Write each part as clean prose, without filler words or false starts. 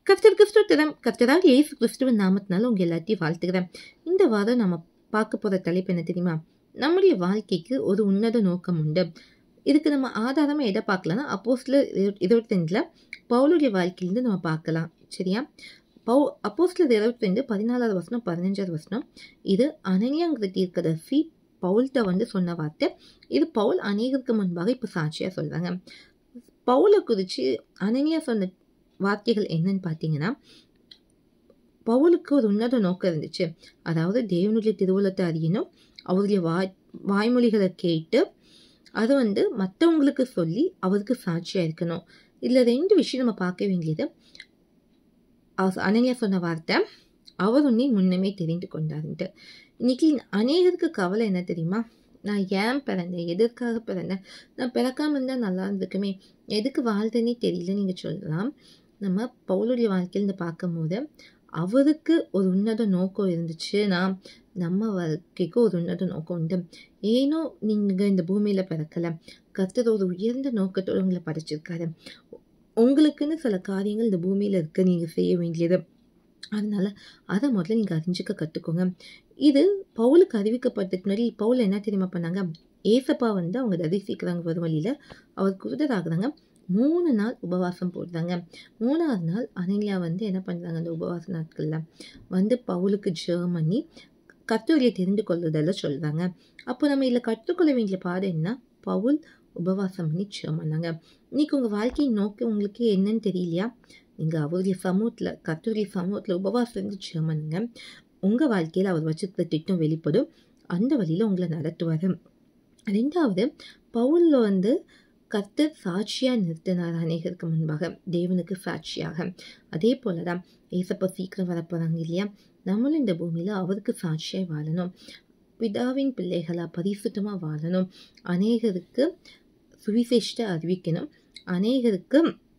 கர்த்தருக்கு ஸ்தோத்திரம். கர்த்தராகிய இயேசு கிறிஸ்துவின் நாமத்தினால உங்க எல்லாத்தையும் வாழ்த்துக்கிறேன். இந்த வாரம் நம்ம பார்க்க போற தலைப்பு என்ன தெரியுமா? நம்முடைய வாழ்க்கைக்கு ஒரு உன்னத நோக்கம் உண்டு. இதுக்கு நம்ம ஆதாரமா எதை பார்க்கலாம்னா, அப்போஸ்தலர் 22 பவுலுடைய வாழ்க்கையிலிருந்து நம்ம பார்க்கலாம். சரியா? அப்போஸ்தலர் 22 14வது வசனம் 15வது வசனம். இது அனனியாங்கிற தீர்க்கதரிசி பவுல்கிட்ட சொன்ன வார்த்தை. இது பவுல் அநேகருக்கு முன்பாக இப்ப சாட்சியா சொல்றாங்க. பவுலை குறிச்சு அனனியா சொன்ன வார்த்தைகள் என்னன்னு பார்த்தீங்கன்னா, பவுலுக்கு ஒரு உன்னத நோக்கம் இருந்துச்சு. அதாவது தேவனுடைய திருவுளத்தை அறியணும், அவருடைய வாய்மொழிகளை கேட்டு அது மற்றவங்களுக்கு சொல்லி அவருக்கு சாட்சியா இருக்கணும். இதுல 2 விஷயம் நம்ம பார்க்க வேண்டியது. அனனியா சொன்ன வார்த்தை, அவர் உன்னை முன்னமே தெரிந்து கொண்டாருன்ட்டு. இன்னைக்கு அநேகருக்கு கவலை என்ன தெரியுமா? நான் ஏன் பிறந்தேன், எதற்காக பிறந்தேன், நான் பிறக்காம இருந்தா நல்லா இருந்திருக்குமே, எதுக்கு வாழ்றேனே தெரியல நீங்க சொல்லலாம். நம்ம பவுலுடைய வாழ்க்கையில பார்க்கும்போது அவருக்கு ஒரு உன்னத நோக்கம் இருந்துச்சுன்னா, நம்ம வாழ்க்கைக்கு ஒரு உன்னத நோக்கம் உண்டு. ஏனோ நீங்க இந்த பூமியில பிறக்கல, கர்த்தர் ஒரு உயர்ந்த நோக்கத்தோட உங்களை படைச்சிருக்காரு. உங்களுக்குன்னு சில காரியங்கள் இந்த பூமியில இருக்க நீங்க செய்ய வேண்டியது. அதனால அதை முதல்ல நீங்க அறிஞ்சுக்க கத்துக்கோங்க. இது பவுலுக்கு அறிவிக்கப்பட்டதுக்கு முன்னாடி பவுல் என்ன தெரியுமா பண்ணாங்க? ஏசப்பா அவங்க தரிசிக்கிறாங்க வரும் வழியில, அவர் குருடராகிறாங்க. 3 நாள் உபவாசம் போடுறாங்க. 3வது நாள் அனனியா என்ன பண்றாங்க? அந்த உபவாச நாட்கள்ல பவுலுக்கு ஜெபம் பண்ணி கர்த்தரை தெரிந்து கொள்ளுதல சொல்றாங்க. அப்போ நம்ம இதுல கற்றுக்கொள்ள வேண்டிய பாடம் என்ன? பவுல் உபவாசம் பண்ணி ஜெபம் பண்ணாங்க. இன்னைக்கு உங்க வாழ்க்கையின் நோக்கம் உங்களுக்கு என்னன்னு தெரியலையா? நீங்க அவருடைய சமூகத்துல, கர்த்தருடைய சமூகத்துல உபவாசம் இருந்து ஜெபம் பண்ணுங்க. உங்க வாழ்க்கையில அவர் வச்சிருக்கிற திட்டம் வெளிப்படும். அந்த வழியில உங்களை நடத்துவாரு. 2வது, பவுல்ல கர்த்தர் சாட்சியா நிறுத்தினார் அநேகருக்கு முன்பாக, தேவனுக்கு சாட்சியாக. அதே போலதான் ஏசப்பா சீக்கிரம் வரப்போறாங்க இல்லையா? நம்மளும் இந்த பூமியில அவருக்கு சாட்சியாய் வாழணும். பிதாவின் பிள்ளைகளா பரிசுத்தமா வாழணும். அநேகருக்கு சுவிசேஷத்தை அறிவிக்கணும். அநேகருக்கு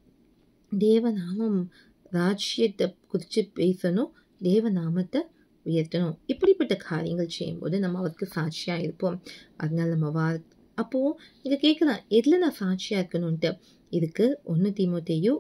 தேவநாமம் ராஜ்யத்தை குறித்து பேசணும். தேவநாமத்தை உயர்த்தணும். இப்படிப்பட்ட காரியங்கள் செய்யும்போது நம்ம அவருக்கு சாட்சியா இருப்போம். அதனால நம்ம அப்போ நீங்க கேட்கலாம், எதுல நான் சாட்சியா இருக்கணும்ட்டு. இதுக்கு 1 தீமோத்தேயு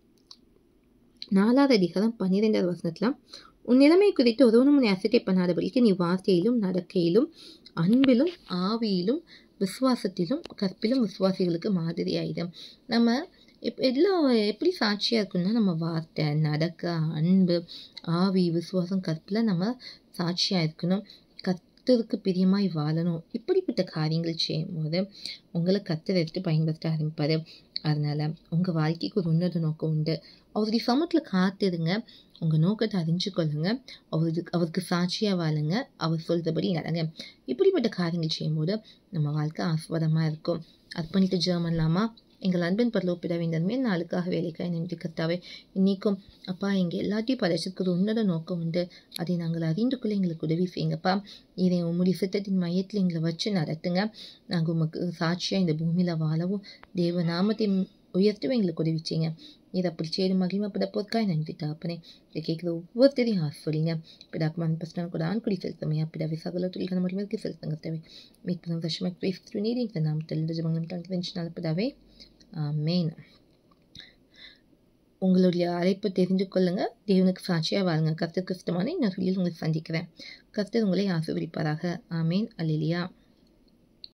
4வது அதிகாரம் 12வது வசனத்துல, உன் நிலைமை குறித்து ஒருவனும் உன்னை அசட்டை பண்ணாதபடிக்கு நீ வார்த்தையிலும் நடக்கையிலும் அன்பிலும் ஆவியிலும் விசுவாசத்திலும் கற்பிலும் விசுவாசிகளுக்கு மாதிரியாயிடும். நம்ம எல்லாம் எப்படி சாட்சியா இருக்கணும்னா, நம்ம வார்த்தை, நடக்க, அன்பு, ஆவி, விசுவாசம், கற்பில் நம்ம சாட்சியா இருக்கணும். கர்த்தருக்கு பிரியமாய் வாழணும். இப்படிப்பட்ட காரியங்கள் செய்யும் போது உங்களை கர்த்தர் எடுத்து பயன்படுத்த ஆரம்பிப்பாரு. அதனால உங்க வாழ்க்கைக்கு ஒரு உன்னத நோக்கம் உண்டு. அவருடைய சமூகத்துல காத்திருங்க. உங்க நோக்கத்தை அறிஞ்சு கொள்ளுங்க. அவருக்கு சாட்சியா வாழுங்க. அவர் சொல்றபடி நடங்க. இப்படிப்பட்ட காரியங்கள் செய்யும் போது நம்ம வாழ்க்கை ஆஸ்வாதமா இருக்கும். அர்ப்பணித்து ஜெபம் பண்ணலாமா? எங்கள் அன்பின் பரலோக பிதாவே, இந்த நாளுக்காக வேலைக்காய் நன்றி கர்த்தாவே. இன்னைக்கும் அப்பா, எங்க எல்லாத்தையும் படைச்சிருக்கிற உன்னத நோக்கம் உண்டு. அதை நாங்கள் அறிந்து கொள்ள எங்களுக்கு உதவி செய்யுங்கப்பா. இதை உம்முடைய சித்தத்தின் மையத்தில் எங்களை வச்சு நடத்துங்க. நாங்கள் உமக்கு சாட்சியா இந்த பூமியில வாழவும் தேவ நாமத்தை உயர்த்தவும் எங்களுக்கு உதவி செய்யுங்க. இதை அப்படி சேரும் மகிமைப்பட போர்க்காய் நன்றி தாப்பனே. இதை கேட்குற ஒவ்வொருத்தரையும் ஆசைப்படுங்க. பிதாக்குமான் பஸ்டான கூட ஆண்குடி செலுத்தமையா பிதாவை சகல துளிக்கான மகிமைக்கு செலுத்துங்க தேவை. மீட்பதும் வருஷமாக பேசி நீர் இந்த நாமத்தில் ஜபங்களும் கணக்கு பிதாவே. ஆமென். உங்களுடைய அழைப்பை தெரிந்து கொள்ளுங்க. தேவனுக்கு சாட்சியாக வாழுங்க. கர்த்தருக்கு இஷ்டமான இன்னொரு உங்களுக்கு சந்திக்கிறேன். கர்த்தர் உங்களை ஆசீர்வதிப்பாராக. ஆமென். அல்லேலூயா.